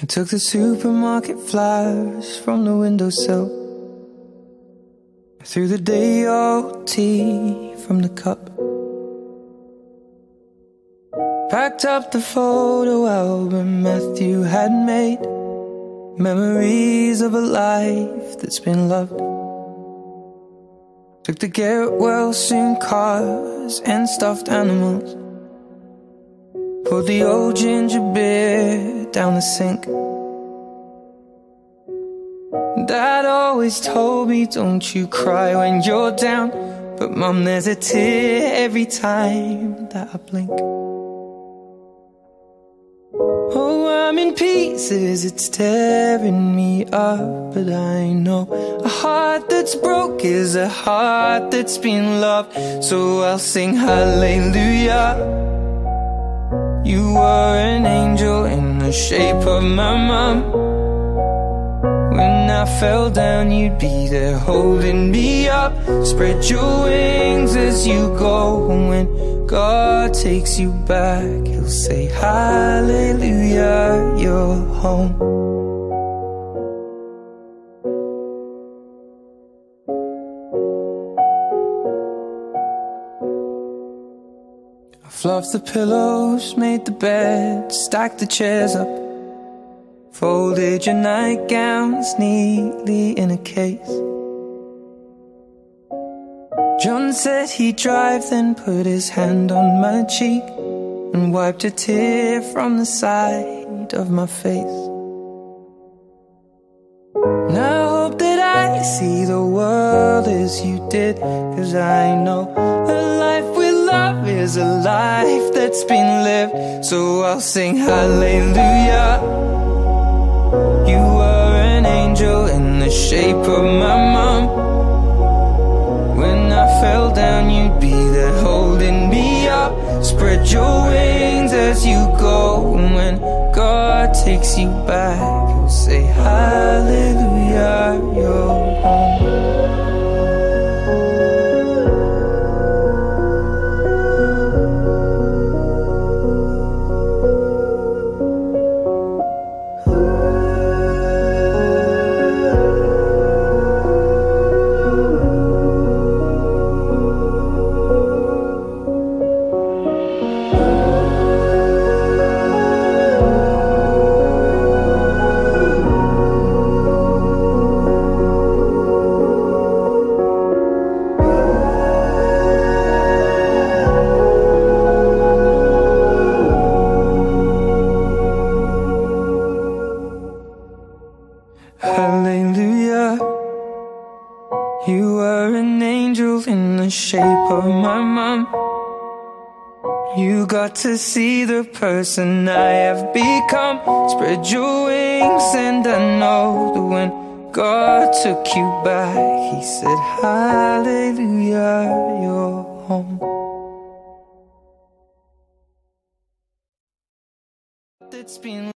took the supermarket flowers from the windowsill, threw the day old tea from the cup, packed up the photo album Matthew had made, memories of a life that's been loved. Took the get well soon cars and stuffed animals, poured the old ginger beer down the sink. Dad always told me, don't you cry when you're down, but Mum, there's a tear every time that I blink. Oh, I'm in pieces, it's tearing me up, but I know a heart that's broke is a heart that's been loved. So I'll sing hallelujah. You were an angel in the shape of my mum. When I fell down, you'd be there holding me up. Spread your wings as you go. When God takes you back, He'll say hallelujah, you're home. I fluffed the pillows, made the bed, stacked the chairs up, folded your nightgowns neatly in a case. John said he'd drive, then put his hand on my cheek and wiped a tear from the side of my face. And I hope that I see the world as you did, 'cause I know a life with love is a life that's been lived. So I'll sing hallelujah. You were an angel in the shape of my mum. When I fell down, you'd be there holding me up. Spread your wings as you go. And when God takes you back, He'll say hallelujah, you're home. Hallelujah. You were an angel in the shape of my mum. You got to see the person I have become. Spread your wings, and I know that when God took you back, He said hallelujah, you're home. It's been